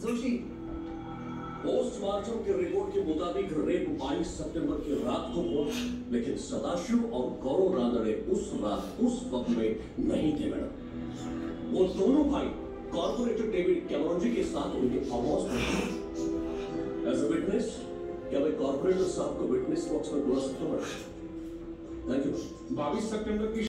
दोषी। पोस्टमार्टम के रिपोर्ट के मुताबिक रेप 22 सितंबर की रात को हुआ, लेकिन सदाशिव और गौरव रानड़े उस रात उस वक्त में नहीं थे मैडम। वो दोनों भाई कॉर्पोरेटर डेविड कैमरॉन जी के साथ उनके फार्म हाउस में थे। एज अ विटनेस, क्या मैं कॉर्पोरेटर साहब को विटनेस बॉक्स में बुला सकता हूँ? Thank you. 22 सितंबर की